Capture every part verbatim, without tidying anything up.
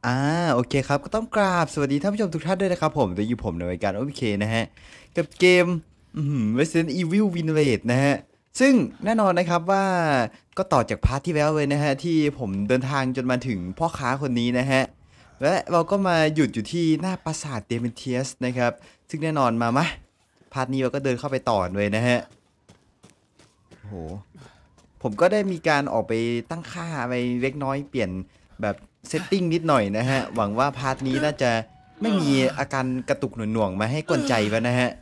อ่าโอเคครับก็ต้องกราบสวัสดีท่านผู้ชมทุกท่านด้วยนะครับผมโดยอยู่ผมในรายการโอเคนะฮะกับเกม Resident Evil Village นะฮะซึ่งแน่นอนนะครับว่าก็ต่อจากพาร์ทที่แล้วเลยนะฮะที่ผมเดินทางจนมาถึงพ่อค้าคนนี้นะฮะและเราก็มาหยุดอยู่ที่หน้าปราสาทเดเมนเทียสนะครับซึ่งแน่นอนมามะพาร์ทนี้เราก็เดินเข้าไปต่อเลยนะฮะโอ้โหผมก็ได้มีการออกไปตั้งค่าไปเล็กน้อยเปลี่ยนแบบเซตติ้งนิดหน่อยนะฮะหวังว่าพาร์ทนี้น่าจะไม่มีอาการกระตุกหน่วงๆมาให้กวนใจไปนะฮะ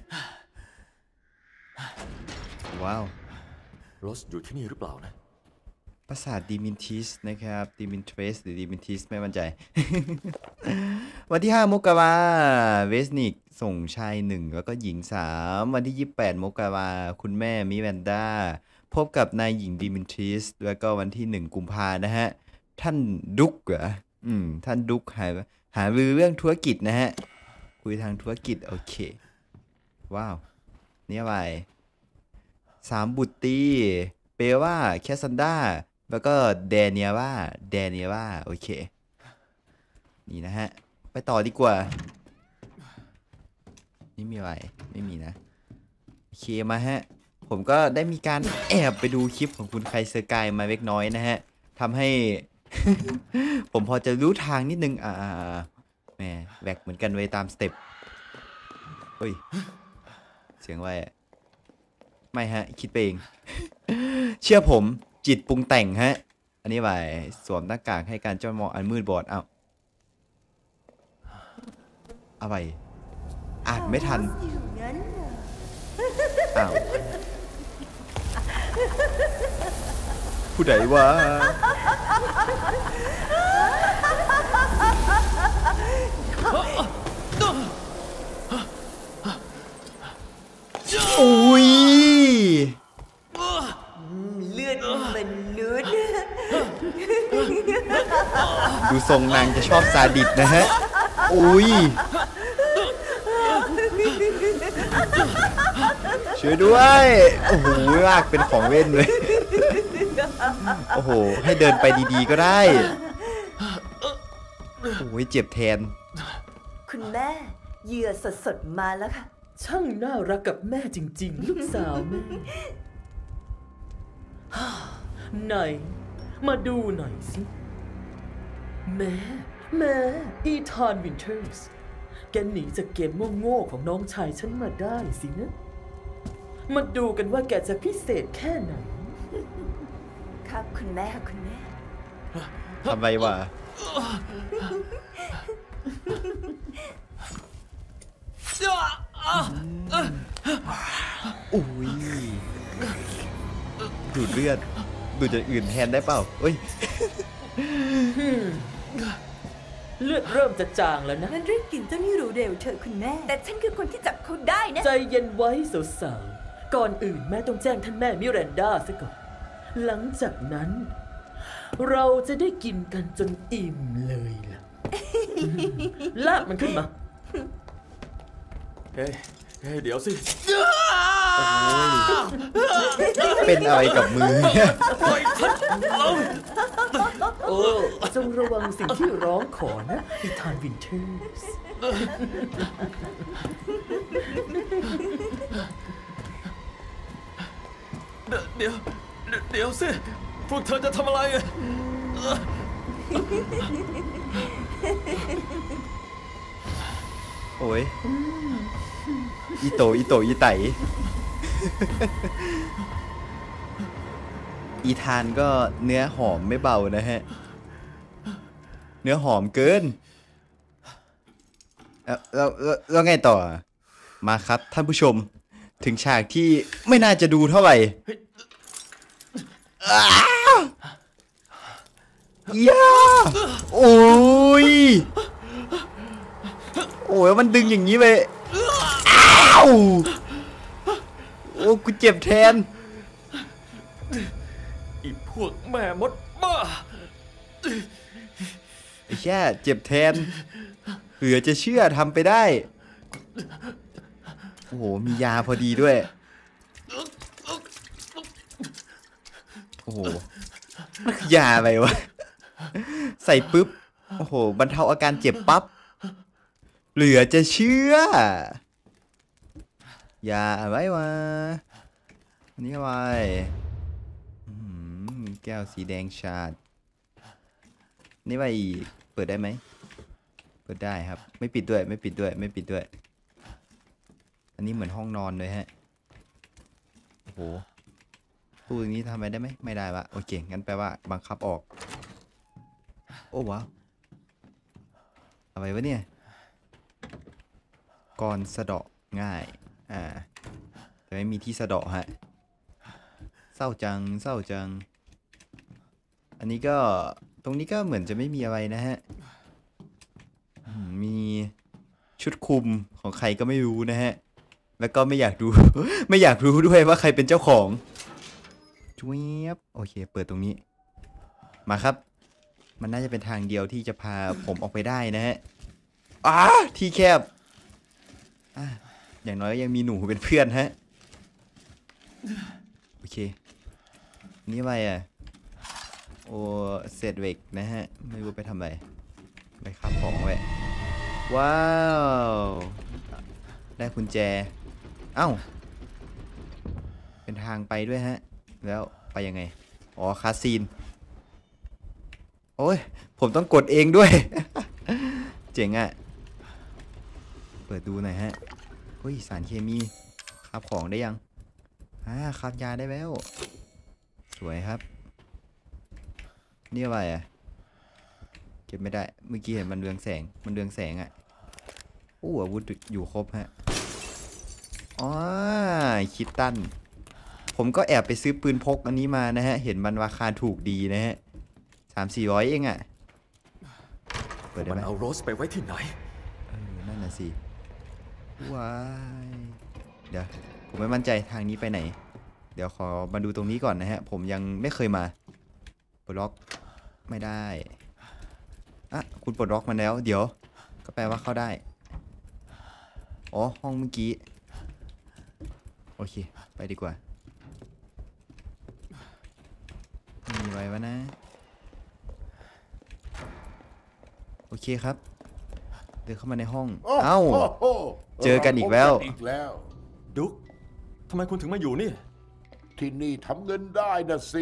ว้าวโรสอยู่ที่นี่หรือเปล่านะปราสาทดิมินทิสนะครับดิมินเทรสหรือดิมินทิสไม่มั่นใจ วันที่ห้ามกราเวสนิกส่งชายหนึ่งแล้วก็หญิงสามวันที่ยี่สิบแปดมกราคุณแม่มิแวนด้าพบกับนายหญิงดิมินทิสแล้วก็วันที่หนึ่งกุมภานะฮะท่านดุกเหรออืมท่านดุกหาหารือเรื่องธุรกิจนะฮะคุยทางธุรกิจโอเคว้าวนี่อะไรสามบุตรีเปว่าแคสซันดาแล้วก็แดเนียว่าแดเนียว่าโอเคนี่นะฮะไปต่อดีกว่านี่มีอะไรไม่มีนะโอเคมาฮะผมก็ได้มีการแอบไปดูคลิปของคุณไคเซอร์กายมาเล็กน้อยนะฮะทำให้ ผมพอจะรู้ทางนิดนึงอ่าแหมแหวกเหมือนกันไว้ตามสเต็ปเฮ้ยเสียงอะไรไม่ฮะคิดไปเอง เชื่อผมจิตปรุงแต่งฮะอันนี้ไปสวมหน้ากากให้การจ้องมองอันมืดบอดอ้าวอะไรอ่านไม่ทันอ้าวผู้ใดวะอุ้ยเลือดมันนุดดูทรงนางจะชอบซาดิสนะฮะอุ้ยช่วยด้วยโอ้โหลากเป็นของเล่นเลยโอ้โหให้เดินไปดีๆก็ได้โอ้ยเจ็บแทนคุณแม่เหยื่อสดๆมาแล้วค่ะช่างน่ารักกับแม่จริงๆลูกสาวแม่ ไหนมาดูหน่อยสิแม่แม่อีธานวินเทอร์สแกหนีจากเกมโง่ๆของน้องชายฉันมาได้สินะมาดูกันว่าแกจะพิเศษแค่ไหนครับคุณแม่ค่ะคุณแม่ทำไรวะอุ้ยดูดเลือดดูจากอื่นแทนได้เปล่าเอ้ยเลือดเริ่มจะจางแล้วนะงั้นรีบกินเจ้านี่รู้เร็วเถอะคุณแม่แต่ฉันคือคนที่จับเขาได้นะใจเย็นไว้สาวๆก่อนอื่นแม่ต้องแจ้งท่านแม่มิเรนดาซะก่อนหลังจากนั้นเราจะได้กินกันจนอิ่มเลยล่ะ ลากมันขึ้นมาเฮ้ยเฮ้ยเดี๋ยวสิเป็นอะไรกับมือโอ้จงระวังสิ่งที่ร้องขอนะอีธานวินเทอร์สเดี๋ยวเดี๋ยวสิพวกเธอจะทำอะไรอ่ะโอ้ยอีโตอีโตอีไตอีทานก็เนื้อหอมไม่เบานะฮะเนื้อหอมเกินแล้วแล้วแล้วไงต่อมาครับท่านผู้ชมถึงฉากที่ไม่น่าจะดูเท่าไหร่ย่าโอ้ยโอ้ยมันดึงอย่างนี้ไปอ้าวโอ้กูเจ็บแทนอีพวกแม่มดบ้าไอ้แค่เจ็บแทนเหลือจะเชื่อทำไปได้โอ้โหมียาพอดีด้วยโอ้โหยาอะไรวะใส่ปุ๊บโอ้โหบรรเทาอาการเจ็บปั๊บเหลือจะเชื่ออย่าไว้มานี่ไว้แก้วสีแดงชาดนี่ไว้เปิดได้ไหมเปิดได้ครับไม่ปิดด้วยไม่ปิดด้วยไม่ปิดด้วยอันนี้เหมือนห้องนอนเลยฮะโอ้โหตู้อย่างนี้ทำอะไรได้ไหมไม่ได้วะโอเคงั้นแปลว่าบังคับออกโอ้ว้าวอะไรวะเนี่ยก่อนสะเดาะง่ายอ่าแต่ไม่มีที่สะเดาะฮะเศร้าจังเศร้าจังอันนี้ก็ตรงนี้ก็เหมือนจะไม่มีอะไรนะฮะมีชุดคลุมของใครก็ไม่รู้นะฮะแล้วก็ไม่อยากดู ไม่อยากรู้ด้วยว่าใครเป็นเจ้าของจุ๊บโอเคเปิดตรงนี้มาครับมันน่าจะเป็นทางเดียวที่จะพาผมออกไปได้นะฮะอ้าที่แคบอ่ะอย่างน้อยยังมีหนูเป็นเพื่อนฮะโอเคนี่อะไรอ่ะโอ้เศษเหล็กนะฮะไม่รู้ไปทำอะไรไปขับของไว้ว้าวได้กุญแจเอ้าเป็นทางไปด้วยฮะแล้วไปยังไงอ๋อคาซีนโอ้ยผมต้องกดเองด้วย เจ๋งอ่ะเปิดดูหน่อยฮะเฮ้ยสารเคมีขับของได้ยังอ่าขับยาได้แล้วสวยครับนี่อะไรอ่ะเก็บไม่ได้เมื่อกี้เห็นมันเรืองแสงมันเรืองแสงอ่ะโอ้อาวุธอยู่ครบฮะอ๋อคิดตันผมก็แอบไปซื้อปืนพกอันนี้มานะฮะเห็นมันราคาถูกดีนะฮะสามสี่ร้อยเองอ่ะเปิดได้ไหมมันเอาโรสไปไว้ที่ไหนเออนั่นน่ะสิว้ายเดี๋ยวผมไม่มั่นใจทางนี้ไปไหนเดี๋ยวขอมาดูตรงนี้ก่อนนะฮะผมยังไม่เคยมาปลดล็อกไม่ได้อ่ะคุณปลดล็อกมาแล้วเดี๋ยวก็แปลว่าเข้าได้อ๋อห้องเมื่อกี้โอเคไปดีกว่ามีไว้วะนะโอเคครับเดินเข้ามาในห้องเอ้าเจอกันอีกแล้วดุ๊กทำไมคุณถึงมาอยู่นี่ที่นี่ทำเงินได้นะสิ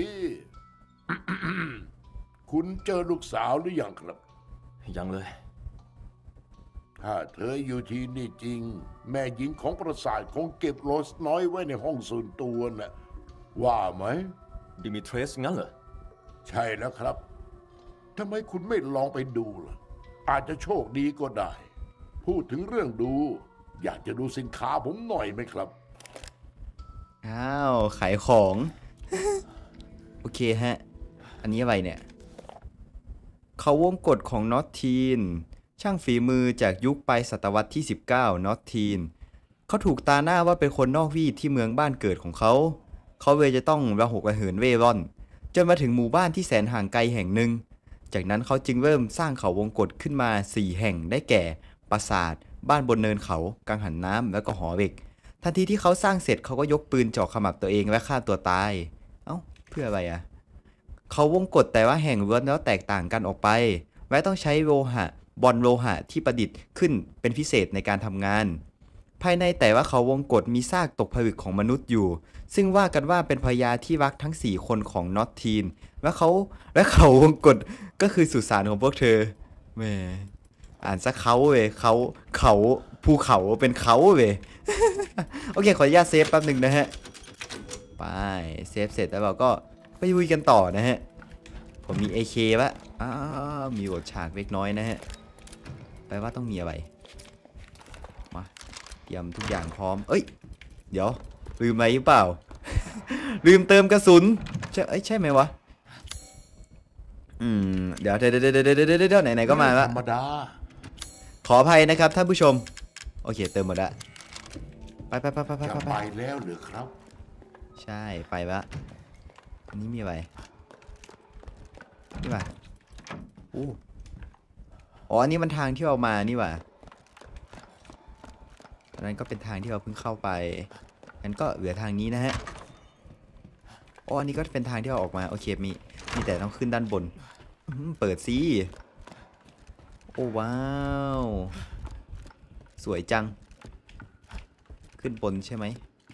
คุณเจอลูกสาวหรือยังครับยังเลยถ้าเธออยู่ที่นี่จริงแม่หญิงของปราสาทคงเก็บโรสน้อยไว้ในห้องส่วนตัวน่ะว่าไหมดิมิเทรสงั้นเหรอใช่แล้วครับทำไมคุณไม่ลองไปดูล่ะอาจจะโชคดีก็ได้พูดถึงเรื่องดูอยากจะดูสินค้าผมหน่อยไหมครับอ้าวขายของ โอเคฮะอันนี้อะไรเนี่ยเขาวงกฎของน็อตทีนช่างฝีมือจากยุคปลายศตวรรษที่สิบเก้าน็อตทีนเขาถูกตาหน้าว่าเป็นคนนอกวีดที่เมืองบ้านเกิดของเขาเขาเลยจะต้องระหกระเหินเร่ร่อนจนมาถึงหมู่บ้านที่แสนห่างไกลแห่งหนึ่งจากนั้นเขาจึงเริ่มสร้างเขาวงกฎขึ้นมาสี่แห่งได้แก่ปราสาทบ้านบนเนินเขากังหันน้ำแล้วก็หอเหล็กทันทีที่เขาสร้างเสร็จเขาก็ยกปืนจ่อขมับตัวเองและฆ่าตัวตายเอ้าเพื่ออะไรอ่ะเขาวงกฎแต่ว่าแห่งล้วนแล้วแตกต่างกันออกไปและต้องใช้โลหะบอลโลหะที่ประดิษฐ์ขึ้นเป็นพิเศษในการทำงานภายในแต่ว่าเขาวงกฎมีซากตกผลึกของมนุษย์อยู่ซึ่งว่ากันว่าเป็นพญาที่รักทั้งสี่คนของน็อตทีนและเขาและเขาวงกฎก็คือสุสานของพวกเธอแหมอ่านซะเขาเว้ยเขาเขาภูเขาเป็นเขาเว้ย โอเคขออนุญาตเซฟแป๊บหนึ่งนะฮะไปเซฟเสร็จแล้วเราก็ไปลุยกันต่อนะฮะผมมี เอ เค ละอ้าวมีบทฉากเล็กน้อยนะฮะแปลว่าต้องมีอะไรมาเตรียมทุกอย่างพร้อมเอ้ยเดี๋ยวลืมอะไรหรือเปล่า ลืมเติมกระสุนใช่เอ้ยใช่ไหมวะอืมเดี๋ยวเดี๋ยวเดี๋ยวเดี๋ยวเดี๋ยวเดี๋ยวไหนๆก็มาละธรรมดาขออภัยนะครับท่านผู้ชมโอเคเติมหมดละไปไปไปไปไปไปแล้วหรือครับใช่ไปละอันนี้มีอะไรนี่ว่ะอู้อ๋ออันนี้มันทางที่เรามานี่ว่ะอันนั้นก็เป็นทางที่เราเพิ่งเข้าไปงั้นก็เหลือทางนี้นะฮะอ๋ออันนี้ก็เป็นทางที่เราออกมาโอเคมีมีแต่ต้องขึ้นด้านบนเปิดซิโอ้ว้าว สวยจัง ขึ้นบนใช่ไหม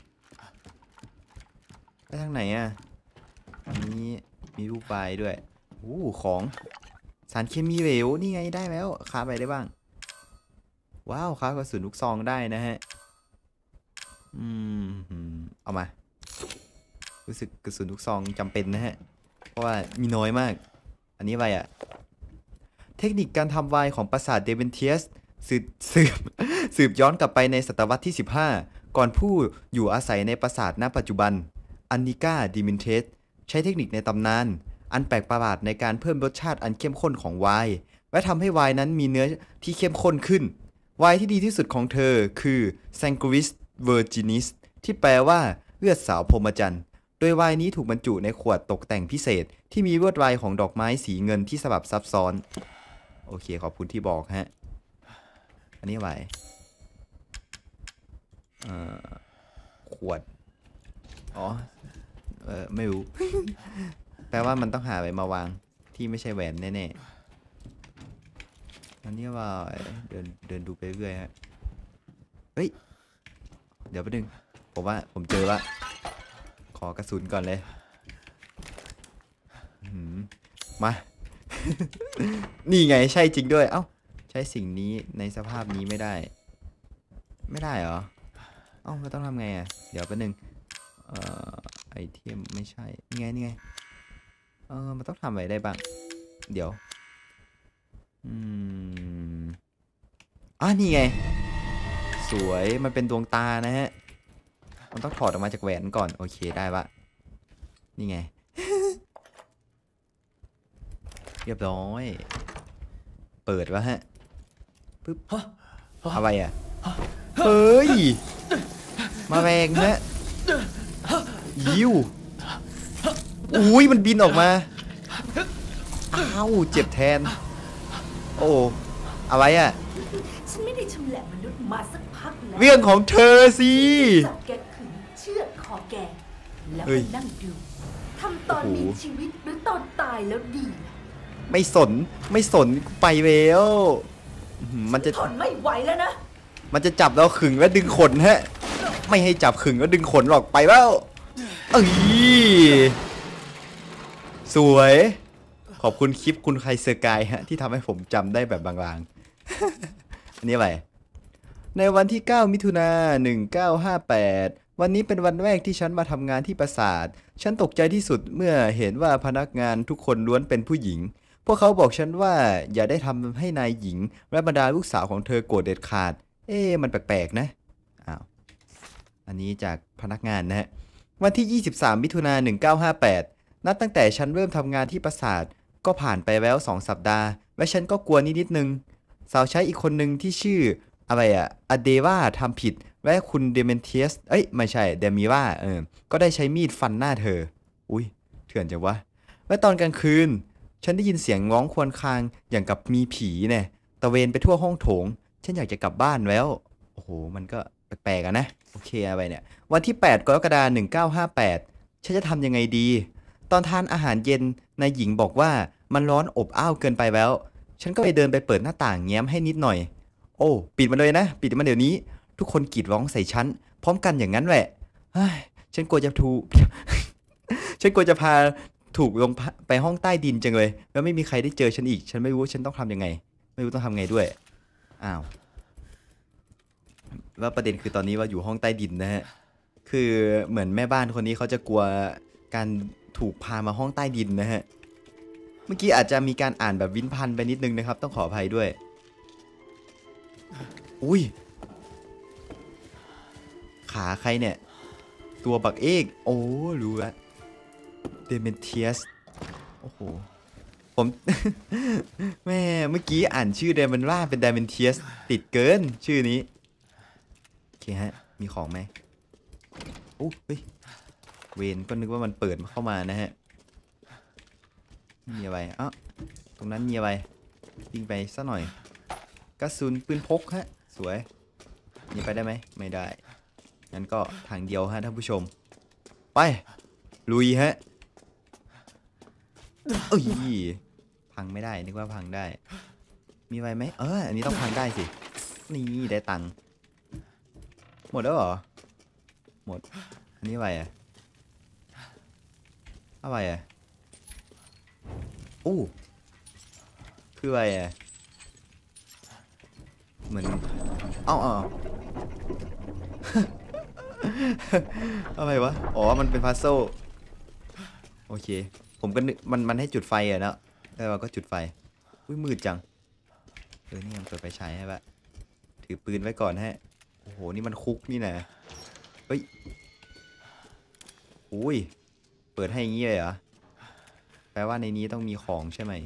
ไปทางไหนอ่ะอันนี้มีรูปปลายด้วยโอ้ของสารเคมีเหลวนี่ไงได้แล้วค้าไปได้บ้างว้าวค้ากระสุนลูกซองได้นะฮะอืมเอามารู้สึกกระสุนลูกซองจำเป็นนะฮะเพราะว่ามีน้อยมากอันนี้อะไรอ่ะเทคนิคการทำไวน์ของปราสาทเดเวนเทียสสืบสืบสืบย้อนกลับไปในศตวรรษที่สิบห้าก่อนผู้อยู่อาศัยในปราสาทณปัจจุบันอันนิก้าดิมินเทสใช้เทคนิคในตำนานอันแปลกประหลาดในการเพิ่มรสชาติอันเข้มข้นของไวน์และทำให้ไวน์นั้นมีเนื้อที่เข้มข้นขึ้นไวน์ที่ดีที่สุดของเธอคือ Sanguis Virginis ที่แปลว่าเลือดสาวพรหมจรรย์โดยไวน์นี้ถูกบรรจุในขวดตกแต่งพิเศษที่มีลวดลายของดอกไม้สีเงินที่สลับซับซ้อนโอเคขอบคุณที่บอกฮะอันนี้ไวน์ขวดอ๋อเออไม่รู้ แปลว่ามันต้องหาอะไรมาวางที่ไม่ใช่แหวนแน่ๆอันนี้ว่าเดินเดินดูไปเรื่อยฮะเฮ้ยเดี๋ยวไปดึงผมว่าผมเจอละขอกระสุนก่อนเลยมา นี่ไงใช่จริงด้วยเอ้าใช้สิ่งนี้ในสภาพนี้ไม่ได้ไม่ได้เหรอเอ้าเราต้องทำไงอ่ะเดี๋ยวไปหนึ่งเอ่อไอเทมไม่ใช่นี่ไงนี่ไงเออมันต้องทำอะไรได้บ้างเดี๋ยวอืมอ่ะนี่ไงสวยมันเป็นดวงตานะฮะมันต้องถอดออกมาจากแหวนก่อนโอเคได้ปะนี่ไง เรียบร้อยเปิดวะฮะปึ๊บอะไรอ่ะเฮ้ยมาแรงฮะยิวอุ้ยมันบินออกมาอ้าวเจ็บแทนโอ้อะไรอ่ะฉันไม่ได้ชำแหละมนุษย์มาสักพักแล้วเรื่องของเธอสิจับแกขึงเชือดคอแกแล้วก็นั่งดูทำตอนมีชีวิตหรือตอนตายแล้วดีไม่สนไม่สนไปแล้วมันจะทนไม่ไหวแล้วนะมันจะจับเราขึงแล้วดึงขนฮะไม่ให้จับขึงแล้วดึงขนหรอกไปแล้วเอ้ยสวยขอบคุณคลิปคุณใครเซอร์กายฮะที่ทำให้ผมจำได้แบบบางๆอันนี้อะไรในวันที่เก้ามิถุนายนหนึ่งเก้าห้าแปดวันนี้เป็นวันแรกที่ฉันมาทำงานที่ปราสาทฉันตกใจที่สุดเมื่อเห็นว่าพนักงานทุกคนล้วนเป็นผู้หญิงพวกเขาบอกฉันว่าอย่าได้ทำให้นายหญิงและบรรดาลูกสาวของเธอโกรธเด็ดขาดเอ๊ะมันแปลกๆนะอ้าวอันนี้จากพนักงานนะฮะวันที่ยี่สิบสามมิถุนายนหนึ่งเก้าห้าแปดนับตั้งแต่ฉันเริ่มทำงานที่ปราสาทก็ผ่านไปแล้วสองสัปดาห์และฉันก็กลัวนิดๆนึงสาวใช้อีกคนหนึ่งที่ชื่ออะไรอะอเดวาทำผิดและคุณเดเมนเทียสเอ้ยไม่ใช่เดมิว่าเออก็ได้ใช้มีดฟันหน้าเธออุ้ยเถื่อนจังวะและตอนกลางคืนฉันได้ยินเสียงร้องครวญครางอย่างกับมีผีเนี่ยตะเวนไปทั่วห้องโถงฉันอยากจะกลับบ้านแล้วโอ้โหมันก็แปลกๆอะนะโอเคอะไรเนี่ยวันที่แปดกรกฎาคมหนึ่งเก้าห้าแปดฉันจะทำยังไงดีตอนทานอาหารเย็นนายหญิงบอกว่ามันร้อนอบอ้าวเกินไปแล้วฉันก็ไปเดินไปเปิดหน้าต่างแง้มให้นิดหน่อยโอ้ปิดมันเลยนะปิดมันเดี๋ยวนี้ทุกคนกรีดร้องใส่ฉันพร้อมกันอย่างนั้นแหละฉันกลัวจะถูก ฉันกลัวจะพาถูกลงไปห้องใต้ดินจังเลยแล้วไม่มีใครได้เจอฉันอีกฉันไม่รู้ฉันต้องทำยังไงไม่รู้ต้องทำไงด้วยอ้าวแล้วประเด็นคือตอนนี้ว่าอยู่ห้องใต้ดินนะฮะคือเหมือนแม่บ้านคนนี้เขาจะกลัวการถูกพามาห้องใต้ดินนะฮะเมื่อกี้อาจจะมีการอ่านแบบวินพันไปนิดนึงนะครับต้องขออภัยด้วยอุ้ยขาใครเนี่ยตัวบักเอกโอ้รู้แล้วเดเมนเทียสโอ้โหผม แม่เมื่อกี้อ่านชื่อเดมันว่าเป็นเดเมนเทียสติดเกินชื่อนี้โอเคฮะมีของไหมโอ้เฮ้ยเวนก็นึกว่ามันเปิดเข้ามานะฮะมีอะไรอ้าวตรงนั้นมีอะไรยิงไปซะหน่อยกระสุนปืนพกฮะสวยนี่ไปได้ไหมไม่ได้งั้นก็ทางเดียวฮะท่านผู้ชมไปลุยฮะเอ้ยพังไม่ได้นึกว่าพังได้มีไว้ไหมเอออันนี้ต้องพังได้สินี่ได้ตังค์หมดแล้วเหรอหมดอันนี้ไว้อะอะไรอะอู้คืออะไรอะเหมือนเอ้าเอ้า อะไรวะอ๋อมันเป็นพัซโซโอเคผมก็นึกมันมันให้จุดไฟอะเนาะแล้วเราก็จุดไฟอุ้ยมืดจังเออนี่ยังเปิดไฟฉายให้ปะถือปืนไว้ก่อนฮะโอ้โหนี่มันคุกนี่นะเฮ้ยอุ้ยเปิดให้อย่างงี้เลยเหรอแปลว่าในนี้ต้องมีของใช่ไหม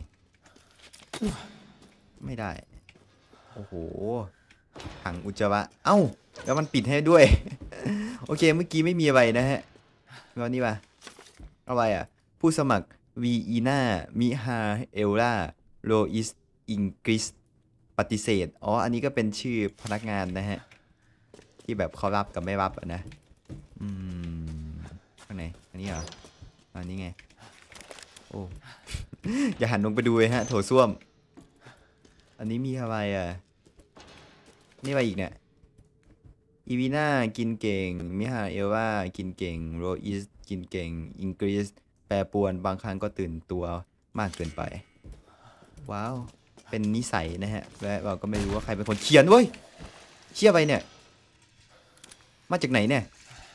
ไม่ได้โอ้โหถังอุจจาระเอ้าแล้วมันปิดให้ด้วย โอเคเมื่อกี้ไม่มีอะไรนะฮะแล้วนี่ปะอะไรอ่ะผู้สมัครวีอีนามิฮาเอลล่าโรอิสอิงกริสปฏิเสธอ๋ออันนี้ก็เป็นชื่อพนักงานนะฮะที่แบบเขารับกับไม่รับนะอืมข้างไหนอันนี้เหรออันนี้ไงโอ้ อย่าหันลงไปดูเลยฮะโถส้วมอันนี้มีอะไรอ่ะนี่อะไรอีกเนี่ยอีวีน่ากินเก่งมิฮาเอลว่ากินเก่งโรอิสกินเก่งอิงกริสแปรปรวนบางครั้งก็ตื่นตัวมากเกินไปว้าวเป็นนิสัยนะฮะและเราก็ไม่รู้ว่าใครเป็นคนเขียนเว้ยเชี่ยไปเนี่ยมาจากไหนเนี่ย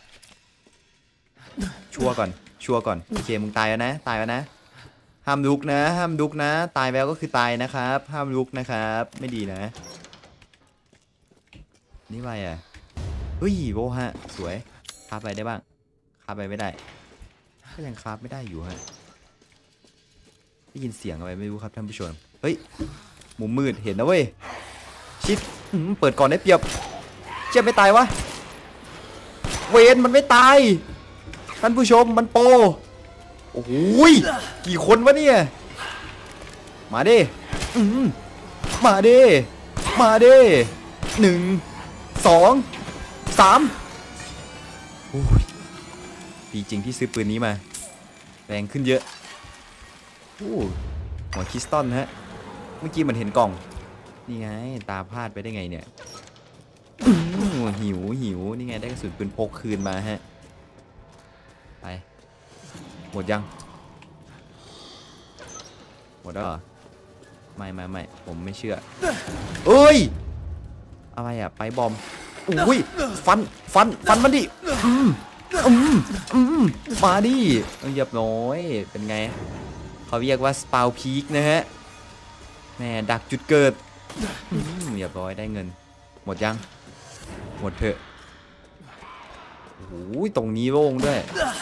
ชัวร์ก่อนชัวร์ก่อนโอเคมึงตายแล้วนะตายแล้วนะห้ามลุกนะห้ามลุกนะตายแล้วก็คือตายนะครับห้ามลุกนะครับไม่ดีนะนี่ไปอ่ะเฮ้ยโวฮะสวยคาบไปได้บ้างคาบไปไม่ได้ก็ยังคาบไม่ได้อยู่ฮะได้ยินเสียงอะไรไม่รู้ครับท่านผู้ชมเฮ้ยมุมมืดเห็นนะเว้ยชิดเปิดก่อนได้เปรียบเจ็บไม่ตายวะเวนมันไม่ตายท่านผู้ชมมันโปโอ้โหกี่คนวะเนี่ยมาดิมาดิมาดิหนึ่งสองสามโอ้ยดีจริงที่ซื้อปืนนี้มาแรงขึ้นเยอะโอ้หัวคริสตัลฮะเมื่อกี้มันเห็นกล่องนี่ไงตาพลาดไปได้ไงเนี่ยหิวหิวนี่ไงได้กระสุนปืนพกคืนมาฮะไปหมดยังหมดแล้วเหรอไม่ไม่ไม่ผมไม่เชื่อเอ้ยอะไรอะไปบอมอุ้ยฟันฟันฟันมันดิอืมอืมอืมมาดิเรียบร้อยเป็นไงเขาเรียกว่าสปาวพีคนะฮะแม่ดักจุดเกิดเรียบร้อยได้เงินหมดยังหมดเถอะโอ้ยตรงนี้โล่งด้วย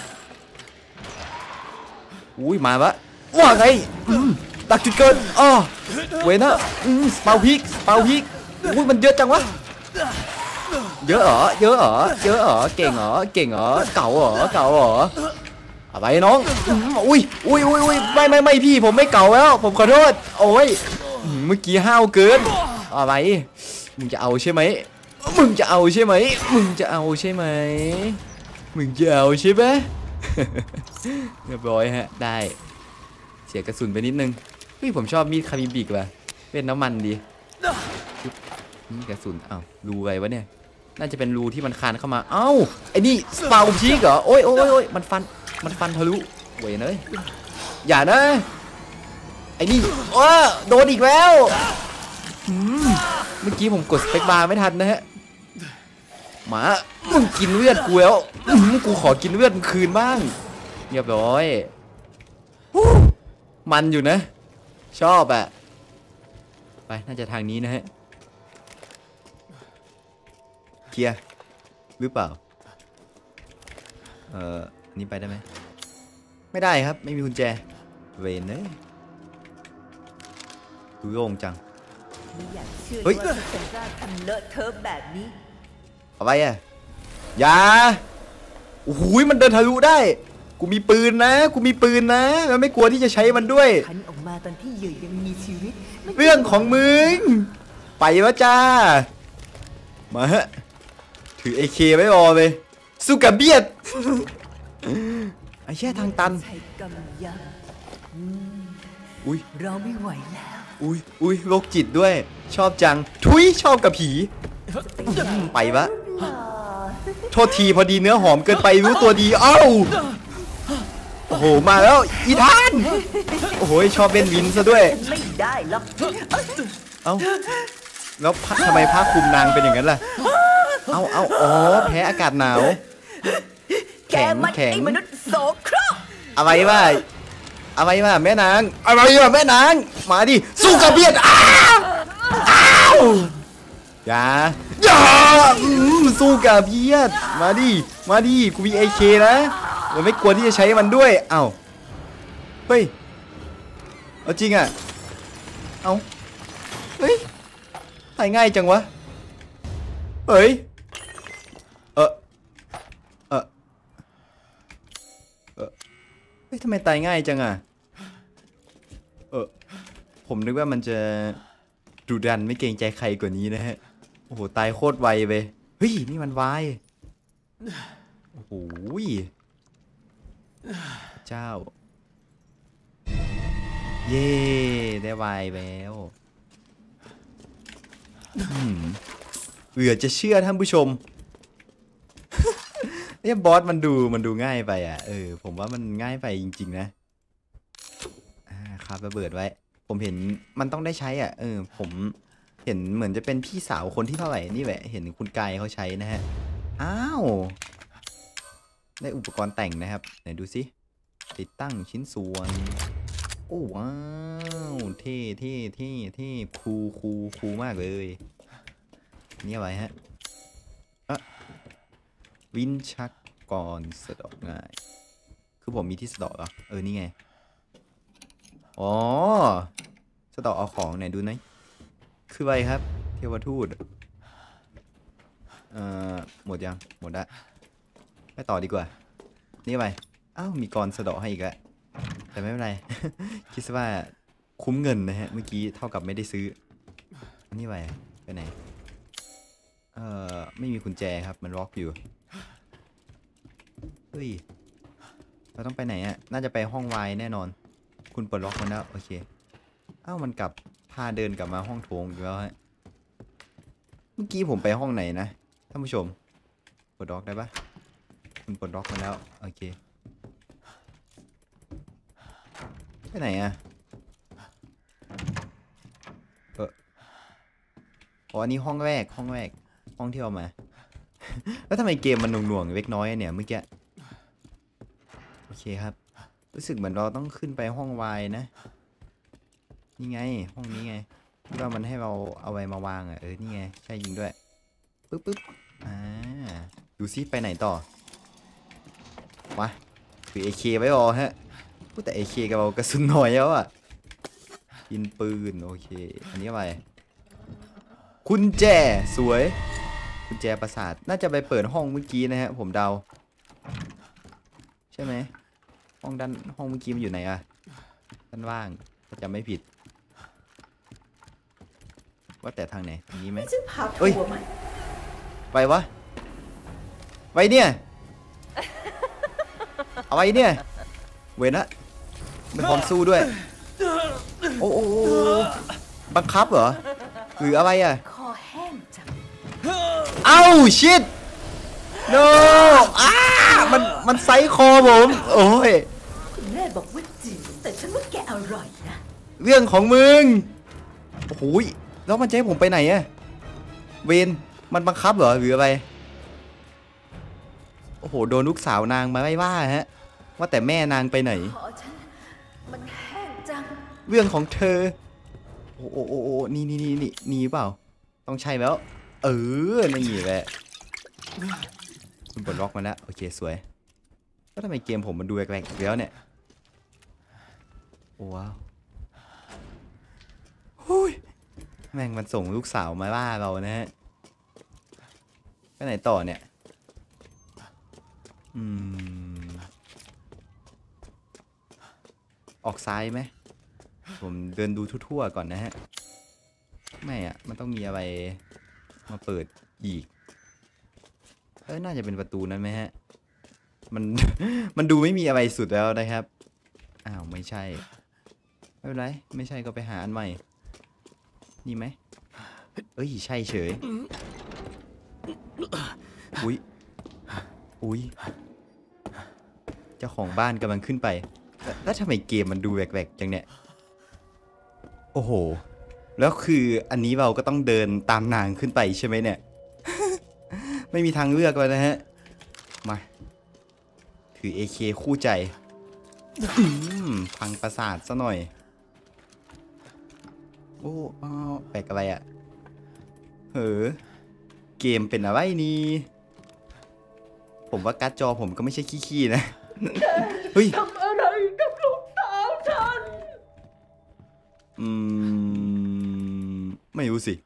อุ้ยมาปะว่าไงดักจุดเกิดอ๋อเว้นนะสปาวพีคสปาวพีคอุ้ยมันเยอะจังวะเยอะเหรอเยอะเหรอเยอะเหรอเก่งเหรอเก่งเหรอเก่าเหรอเก่าเหรออะไรน้องอุ้ยอุ้ยอุ้ยอุ้ยไม่ไม่ไม่พี่ผมไม่เก่าแล้วผมขอโทษโอ้ยเมื่อกี้ห้าวเกินอะไรมึงจะเอาใช่ไหมมึงจะเอาใช่ไหมมึงจะเอาใช่ไหมมึงจะเอาใช่ไหมเรียบร้อยฮะได้เสียกระสุนไปนิดนึงเฮ้ยผมชอบมีดคาบิบิกว่ะเป็นน้ำมันดีนี่กระสุนอ้าวรูอะไรวะเนี่ยน่าจะเป็นรูที่มันคานเข้ามาเอ้าไอ้นี่สปาวพีกเหรอโอ้ยโอ้ยโอ้ยมันฟันมันฟันทะลุเว้ยเนยอย่านะไอ้นี่โอ้โดนอีกแล้วเมื่อกี้ผมกดสเปคบาร์ไม่ทันนะฮะหมามึงกินเลือดกูแล้วกูขอกินเลือดมึงคืนบ้างเรียบร้อยมันอยู่นะชอบอะไปน่าจะทางนี้นะฮะเคลียร์หรือเปล่าเอ่ออันนี้ไปได้ไหมไม่ได้ครับไม่มีกุญแจเวนเนยดูโล่งจังไม่อยากเชื่อเฮ้ยว่าฉันกล้าทำเลอะเทอะแบบนี้อะไรอ่ะอย่าโอ้โหมันเดินทะลุได้กูมีปืนนะกูมีปืนนะแล้วไม่กลัวที่จะใช้มันด้วยฉันออกมาตอนที่เหยื่อยังมีชีวิตไม่เรื่องของมึงไปวะจ้ามาฮะถือ เอ เค ไว้รอเลยสู้กับเบียด ไอ้แค่ทางตันใช้กำยันอุ้ยเราไม่ไหวแล้วอุ้ยอุ้ยโรคจิตด้วยชอบจังทุยชอบกับผีไปวะโทษทีพอดีเนื้อหอมเกินไปรู้ตัวดีเอ้าโอ้โหมาแล้วอีธานโอ้โหชอบเล่นวินซะด้วยไม่ได้หรอกเอ้าแล้วทำไมผ้าคลุมนางเป็นอย่างนั้นล่ะเอาเอาอ๋อแพ้อากาศหนาวแข็งแข็งมนุษย์โสโครกอะไรวะอะไรวะแม่นางอะไรวะแม่นางมาดิสู้กับเบียดอ้าวอ้าวอย่าอย่าสู้กับเบียดมาดิมาดิกูมี เอ เค นะเราไม่กลัวที่จะใช้มันด้วยเอ้าเฮ้ยเอาจริงอ่ะเอ้าเฮ้ยตายง่ายจังวะเฮ้ยเออเออเออเฮ้ยทำไมตายง่ายจังอ่ะเออผมนึกว่ามันจะดุดันไม่เกรงใจใครกว่านี้นะฮะโอ้โหตายโคตรไวไปเฮ้ยนี่มันวายโอ้โหเจ้าเย่ได้วายแล้วเหลือจะเชื่อท่านผู้ชมเนี่ยบอสมันดูมันดูง่ายไปอ่ะเออผมว่ามันง่ายไปจริงๆนะอ่าครับระเบิดไว้ผมเห็นมันต้องได้ใช้อ่ะเออผมเห็นเหมือนจะเป็นพี่สาวคนที่เท่าไหร่นี่แหละเห็นคุณกายเขาใช้นะฮะอ้าวได้อุปกรณ์แต่งนะครับไหนดูสิติดตั้งชิ้นส่วนโอ้ว้าวเท่เท่เท่เท่คูคูคูมากเลยนี่อะไรฮะอะวินชักก่อนสะดอกง่ายคือผมมีที่สะดอกเหรอเออนี่ไงอ๋อสะดอกเอาของไหนดูหน่อยคืออะไรครับเทวทูตเอ่อหมดยังหมดละไปต่อดีกว่านี่อะไรอ้าวมีกรสะดอกให้อีกแล้วแต่ไม่เป็นไร คิดว่าคุ้มเงินนะฮะเมื่อกี้เท่ากับไม่ได้ซื้อนี่ไปไปไหนเอ่อไม่มีกุญแจครับมันล็อกอยู่เฮ้ยเราต้องไปไหนอ่ะน่าจะไปห้องวายแน่นอนคุณปลดล็อกมันแล้วโอเคอ้าวมันกลับพาเดินกลับมาห้องโถงอีกแล้วฮะเมื่อกี้ผมไปห้องไหนนะท่านผู้ชมปลดล็อกได้ปะคุณปลดล็อกมันแล้วโอเคไปไหนอะเอออ๋ออันนี้ห้องแรกห้องแรกห้องที่เอามา แล้วทำไมเกมมันหน่วงๆเล็กน้อยเนี่ยเมื่อกี้โอเคครับรู้สึกเหมือนเราต้องขึ้นไปห้องวายนะนี่ไงห้องนี้ไงที่ว่ามันให้เราเอาไว้มาวางอ่ะเออนี่ไงใช่ยิงด้วยปึ๊บปึ๊บอ่าดูซิไปไหนต่อวะถือ เอ เค ไว้รอฮะแต่ เอ เค กับเรากระสุนน้อยแล้วอ่ะยินปืนโอเคอันนี้อะไรกุญแจสวยกุญแจปราสาทน่าจะไปเปิดห้องเมื่อกี้นะฮะผมเดาใช่ไหมห้องด้านห้องเมื่อกี้มันอยู่ไหนอะด้านล่างถ้าจำไม่ผิดว่าแต่ทางไหนทางนี้ไหมเฮ้ยไปวะไปเนี่ยเอาไว้เนี่ยเว้นละไม่พร้อมสู้ด้วยโอ้โหบังคับเหรอหรืออะไรอ่ะคอแห้งจังเอ้าชิดโนอ้ามันมันไซคอผมโอ้ยคุณแม่บอกว่าจืดแต่ฉันว่าแกอร่อยนะเรื่องของมึงโอ้โหแล้วมันจะให้ผมไปไหนอะเวนมันบังคับเหรอหรืออะไรโอ้โหโดนลูกสาวนางมาไม่ว่าฮะว่าแต่แม่นางไปไหนขอฉันมันแห้งจังเรื่องของเธอโอ้โอ้โอ้โอ้นี่นี่นี่นี่นี่เปล่าต้องใช่แล้วเออนี่แหละคุณปลดล็อกมาแล้วโอเคสวยแล้วทำไมเกมผมมันดูแปลกๆอีกแล้วเนี่ยว้าวหุยแม่งมันส่งลูกสาวมาล่าเรานะฮะไปไหนต่อเนี่ยอืมออกซ้ายไหมผมเดินดูทั่วๆก่อนนะฮะไม่อะมันต้องมีอะไรมาเปิดอีกเออน่าจะเป็นประตูนั้นไหมฮะมัน มันดูไม่มีอะไรสุดแล้วนะครับอ้าวไม่ใช่ไม่เป็นไรไม่ใช่ก็ไปหาอันใหม่นี่ไหมเอ้ยใช่เฉยอุ้ยอุ้ยเจ้าของบ้านกำลังขึ้นไปแล้วทำไมเกมมันดูแหวกๆจังเนี่ยโอ้โหแล้วคืออันนี้เราก็ต้องเดินตามนางขึ้นไปใช่ไหมเนี่ย ไม่มีทางเลือกเลยนะฮะมาถือ เอ เค คู่ใจพังประสาทซะหน่อยโอ้อ้าวแปลกอะไรอะเฮ้อเกมเป็นอะไรนี่ผมว่าการ์ดจอผมก็ไม่ใช่ขี้ๆนะ เฮ้ยทำอะไรกับลูกสาวฉันอืมไม่รู้สิ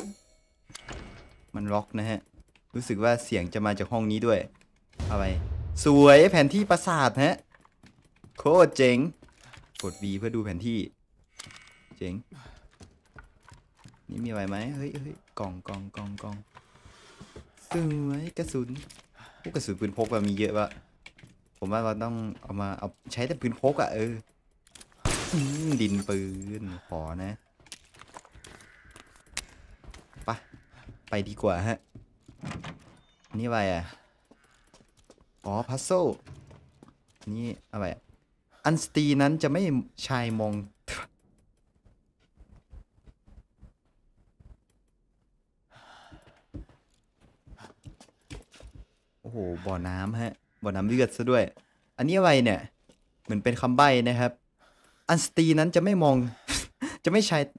มันล็อกนะฮะรู้สึกว่าเสียงจะมาจากห้องนี้ด้วยอะไรสวยแผนที่ปราสาทฮะโคตรเจ๋งกด V เพื่อดูแผนที่เจ๋งนี่มีอะไรไหมเฮ้ยเฮ้ยกล่องกล่องกล่องกล่องสวยกระสุนพวกกระสุนปืนพกแบบมีเยอะปะผมว่าเราต้องเอามาเอาใช้แต่ปืนพกอะเออดินปืนขอนะไปไปดีกว่าฮะนี่อะไรอะอ๋อพัซโซนี่อะไรอันสตีนั้นจะไม่ชายมองโอ้โหบ่อน้ำฮะบ่อน้ำเลือดซะด้วยอันนี้อะไรเนี่ยเหมือนเป็นคำใบ้นะครับอันสตีนั้นจะไม่มอง จะไม่ใช่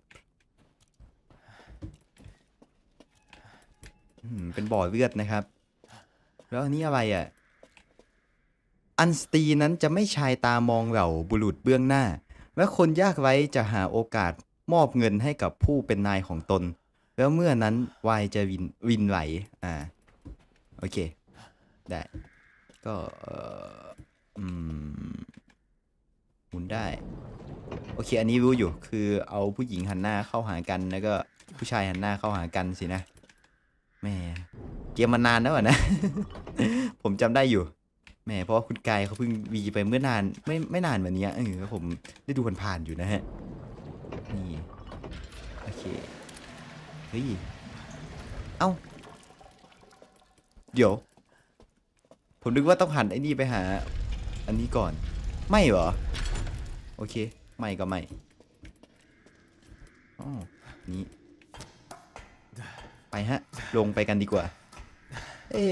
เป็นบ่อเลือดนะครับแล้วอันนี้อะไรอ่ะอันสตีนั้นจะไม่ชายตามองเหล่าบุรุษเบื้องหน้าและคนยากไร้จะหาโอกาสมอบเงินให้กับผู้เป็นนายของตนแล้วเมื่อนั้นวายจะวินวินไหลอ่าโอเคได้ก็อืมหมุนได้โอเคอันนี้รู้อยู่คือเอาผู้หญิงหันหน้าเข้าหากันแล้วก็ผู้ชายหันหน้าเข้าหากันสินะแม่เกมมานานแล้วนะ ผมจำได้อยู่แม่เพราะว่าคุณกายเขาเพิ่งวีไปเมื่อนานไม่ไม่นานแบบนี้เออผมได้ดูผ่านๆอยู่นะฮะนี่โอเคเฮ้ยเอ้าเดี๋ยวผมนึกว่าต้องหันไอ้นี่ไปหาอันนี้ก่อนไม่เหรอโอเคไม่ก็ไม่อ๋อนี้ไปฮะลงไปกันดีกว่าเอ๊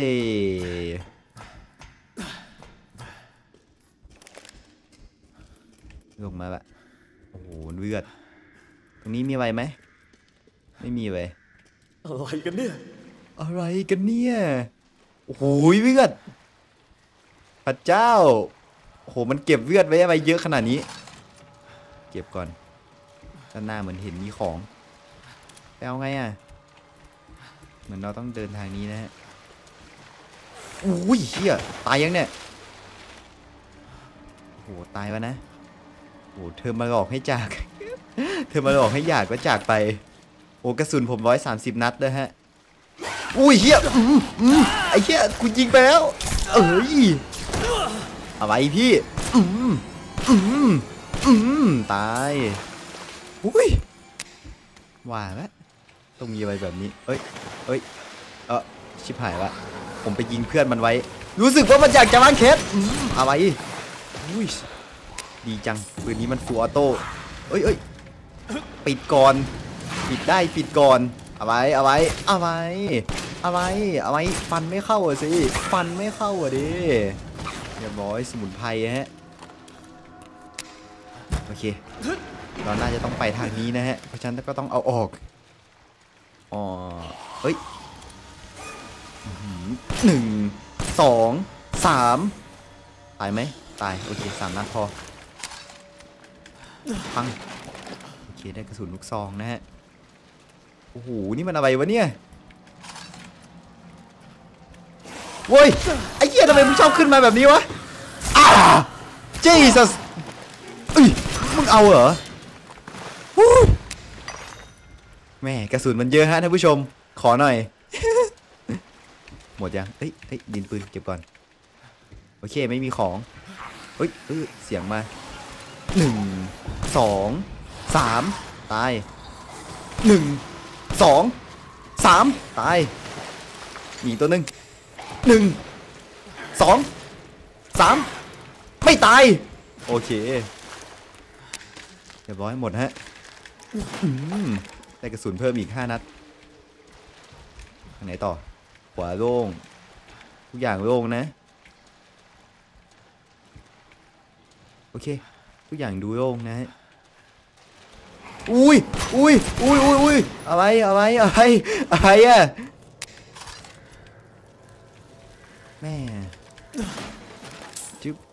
ลงมาละโอ้โหเลือดตรงนี้มีอะไรไหมไม่มีเลยอะไรกันเนี่ยอะไรกันเนี่ยโอ้โหเลือดพระเจ้าโอ้โหมันเก็บเลือดไว้อะไรเยอะขนาดนี้เก็บก่อนด้านหน้าเหมือนเห็นมีของไปเอาไงอ่ะเหมือนเราต้องเดินทางนี้นะฮะอุ้ยเฮียตายยังเนี่ยโอ้โหตายวะนะโอ้เธอมาหลอกให้จาก เธอมาหลอกให้อยากก็จากไปโอ้กระสุนผมร้อยสามสิบนัดเลยฮะอุ้ยเฮียอืมอืมไอ้เฮียกูยิงไปแล้วเอ้ยอะไรพี่อืมอืมอืมตายอุ้ยว่าแล้วต้องมีอะไรแบบนี้เอ้ยเอ้ยเออชิบหายละผมไปยิงเพื่อนมันไว้รู้สึกว่ามันอยากจะล้างแค้นอืมอะไรอุ้ยดีจังปืนนี้มันฟูลออโต้เอ้ยเอ้ยปิดก่อนปิดได้ปิดก่อนเอาไว้เอาไว้เอาไว้เอาไว้เอาไว้ฟันไม่เข้าอ่ะสิฟันไม่เข้าอ่ะดิเรียบร้อยสมุนไพรฮะโอเคเราน่าจะต้องไปทางนี้นะฮะเพราะฉะนั้นก็ต้องเอาออกอ๋อเฮ้ยหนึ่งสองสามตายไหมตายโอเคสามนัดพอปังโอเคได้กระสุนลูกซองนะฮะโอ้โหนี่มันอะไรวะเนี่ยโว้ยไอ้เหี้ยทำไมมึงชอบขึ้นมาแบบนี้วะอ้าเจสัสเอ้ยมึงเอาเหรอแม่กระสุนมันเยอะฮะท่านผู้ชมขอหน่อย หมดยังเอ้ยเอ้ยดินปืนเก็บก่อนโอเคไม่มีของเฮ้ยเอ้ยเสียงมาหนึ่งสองสามตายหนึ่งสองสามตายมีตัวหนึ่งหนึ่งสองสามไม่ตายโอเคเรียบร้อยหมดฮะได้กระสุนเพิ่มอีกห้านัดทางไหนต่อขวาโล่งทุกอย่างโล่งนะโอเคทุกอย่างดูโล่งนะอุ้ยอุ้ยอุ้ยอุ้ยอุ้ยอะไรอะไรอะไรอะไรอะแม่จุ๊บ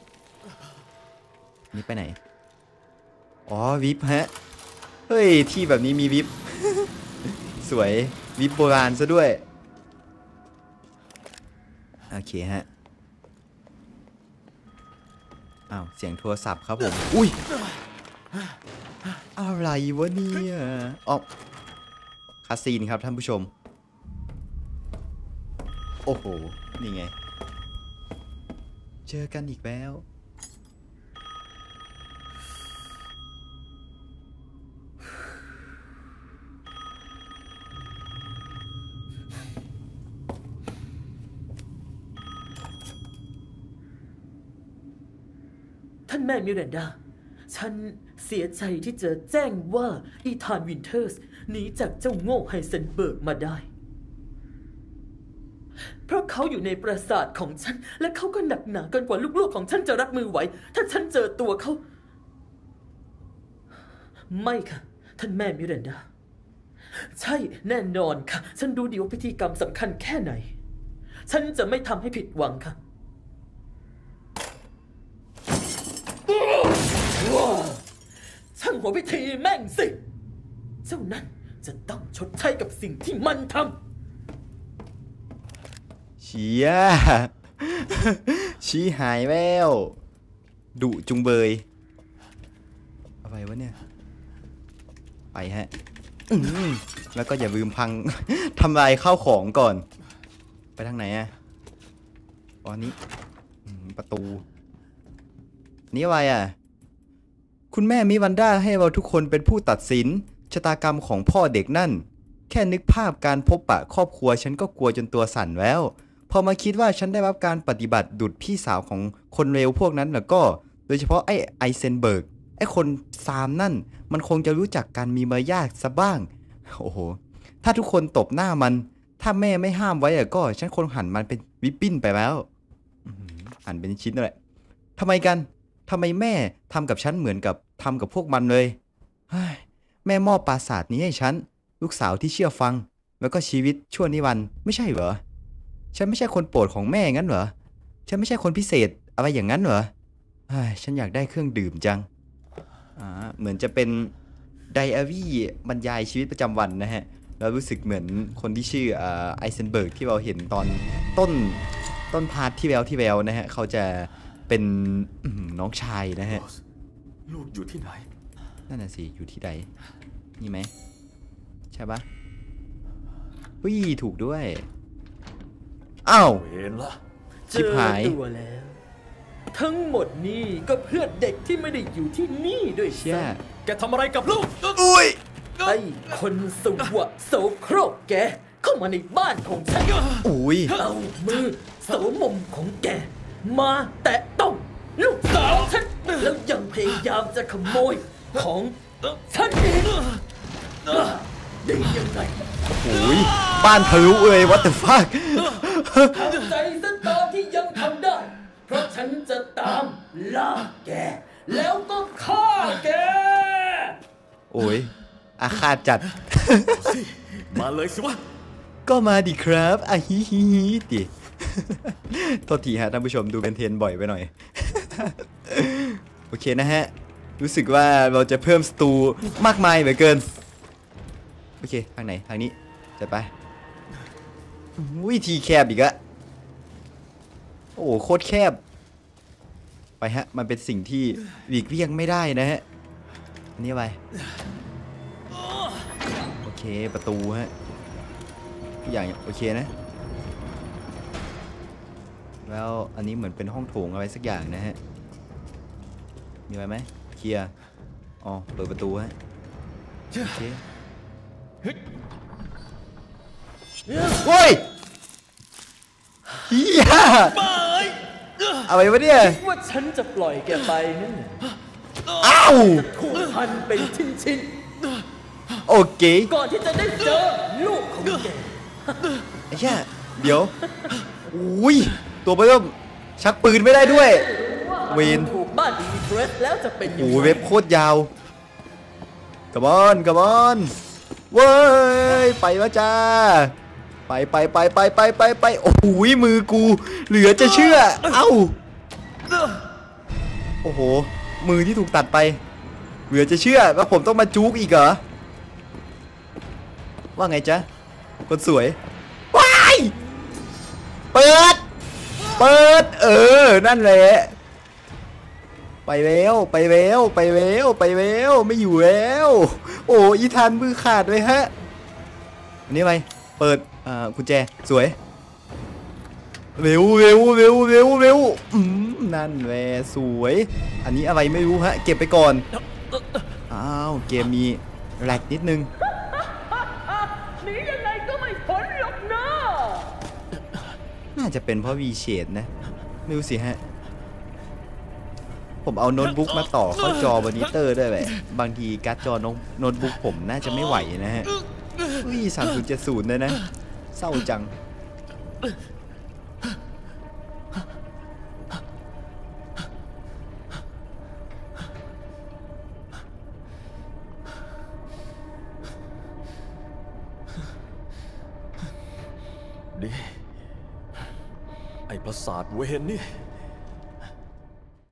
นี่ไปไหนอ๋อวิปฮะเฮ้ยที่แบบนี้มีวิป สวยวิปโบราณซะด้วยโอเคฮะอ้าวเสียงโทรศัพท์ครับผมอุ้ยอะไรวะเนี่ยอ๋อคาซีนครับท่านผู้ชมโอ้โหนี่ไงเจอกันอีกแล้วท่านแม่มิรันดาฉันเสียใจที่จะแจ้งว่าอีธานวินเทอร์สหนีจากเจ้าโง่ไฮเซนเบิร์กมาได้เพราะเขาอยู่ในปราสาทของฉันและเขาก็หนักหนาเกินกว่าลูกๆของฉันจะรับมือไหวถ้าฉันเจอตัวเขาไม่ค่ะท่านแม่มิรันดาใช่แน่นอนค่ะฉันรู้ดีว่าพิธีกรรมสำคัญแค่ไหนฉันจะไม่ทำให้ผิดหวังค่ะช่างหัวพิธีแม่งสิเจ้านั้นจะต้องชดใช้กับสิ่งที่มันทำเชี่ย ชี้หายแววดุจุงเบยอะไรวะเนี่ยไปฮะแล้วก็อย่าลืมพัง ทำลายข้าวของก่อนไปทางไหนอะอ๋อนี้ประตูนี่อะไรอะคุณแม่มิวันด้าให้เราทุกคนเป็นผู้ตัดสินชะตากรรมของพ่อเด็กนั่นแค่นึกภาพการพบปะครอบครัวฉันก็กลัวจนตัวสั่นแล้วพอมาคิดว่าฉันได้รับการปฏิบัติดุจพี่สาวของคนเลวพวกนั้นแล้วก็โดยเฉพาะไอ้ไอเซนเบิร์กไอ้คนซามนั่นมันคงจะรู้จักการมีมารยาทซะบ้างโอ้โหถ้าทุกคนตบหน้ามันถ้าแม่ไม่ห้ามไว้ก็ฉันคงหั่นมันเป็นวิปปิ้นไปแล้วหั่นเป็นชิ้นเลยทำไมกันทำไมแม่ทำกับฉันเหมือนกับทำกับพวกมันเลยแม่มอบปราสาทนี้ให้ฉันลูกสาวที่เชื่อฟังแล้วก็ชีวิตชั่วนิรันดร์ไม่ใช่เหรอฉันไม่ใช่คนโปรดของแม่งั้นเหรอฉันไม่ใช่คนพิเศษอะไรอย่างนั้นเหรอฉันอยากได้เครื่องดื่มจังอ่าเหมือนจะเป็นไดอารี่บรรยายชีวิตประจำวันนะฮะแล้วรู้สึกเหมือนคนที่ชื่อไอเซนเบิร์กที่เราเห็นตอนต้นต้นพาร์ทที่แล้วที่แล้วนะฮะเขาจะเป็นน้องชายนะฮะลูกอยู่ที่ไหนนั่นน่ะสิอยู่ที่ใดนี่ไหมใช่ปะวิ่งถูกด้วยอ้าวเห็นละชิบหายตัวแล้วทั้งหมดนี่ก็เพื่อเด็กที่ไม่ได้อยู่ที่นี่ด้วยใช่แกทำอะไรกับลูกอุ้ยไอ้คนสวะโสโครกแกเข้ามาในบ้านของฉันอุ้ยเอามือโสมมของแกมาแตะต้องลูกสาวฉันแล้วยังพยายามจะขโมยของฉันอีกได้ยังไงโอ้ยบ้านทะลุเลย what the fuck ทำใจซะตามที่ยังทำได้เพราะฉันจะตามล่าแกแล้วก็ฆ่าแกโอ้ยอาฆาตจัดมาเลยสิวะก็มาดิครับอ่ะฮิฮิฮิดิโทษทีฮะท่านผู้ชมดูเป็นเทนบ่อยไปหน่อยโอเคนะฮะรู้สึกว่าเราจะเพิ่มสตูมากมายเหลือเกินโอเคทางไหนทางนี้จะไปวิธีแคบอีกอะโอ้โคตรแคบไปฮะมันเป็นสิ่งที่หลีกเลี่ยงไม่ได้นะฮะอันนี้ไปโอเคประตูฮะทุกอย่างโอเคนะแล้วอันนี้เหมือนเป็นห้องโถงอะไรสักอย่างนะฮะมีอะไรไหมเคลียร์อ๋อเปิดประตูฮะโอเคโอ้ยเฮียอะไรวะเนี่ยว่าฉันจะปล่อยแกไปนั่นน่ะอ้าวถูกพันเป็นชิ้นโอเคๆ ก่อนที่จะได้เจอลูกของแกไอ้เหี้ยเดี๋ยวอุ้ยตัวเบิ่มชักปืนไม่ได้ด้วย เวนถูกบ้านดีเทรสแล้วจะเป็นยังโอ้ไงเว็บโคตรยาวกระบอนกระบอนเว้ยไปวะจ้าไปไปไปไปไปไปไปโอ้โหมือกูเหลือจะเชื่อเอ้าโอ้โหมือที่ถูกตัดไปเหลือจะเชื่อว่าผมต้องมาจุกอีกเหรอว่าไงจ๊ะคนสวยว้ายเปิดเปิดเออนั่นแหละไปแล้วไปแล้วไปแล้วไปแล้วไม่อยู่แล้วโอ้อีธานมือขาดเลยฮะอันนี้ไปเปิดอ่ากุญแจสวยเร็วเร็วเร็วเร็วเร็วอืมนั่นแหละสวยอันนี้อะไรไม่รู้ฮะเก็บไปก่อนอ้าวเกมมีแลกนิดนึงหนียังไงก็ไม่พ้นหรอกนะน่าจะเป็นเพราะ V Shade นะไม่รู้สิฮะผมเอาโน้ตบุ๊กมาต่อเข้าจอมอนิเตอร์ด้วยแบบบางทีการ์ดจอโน้ตบุ๊กผมน่าจะไม่ไหวนะฮะอุ้ยสามศูนย์เจ็ดศูนย์เลยนะเศร้าจังดีไอ้ประสาทเวรนี่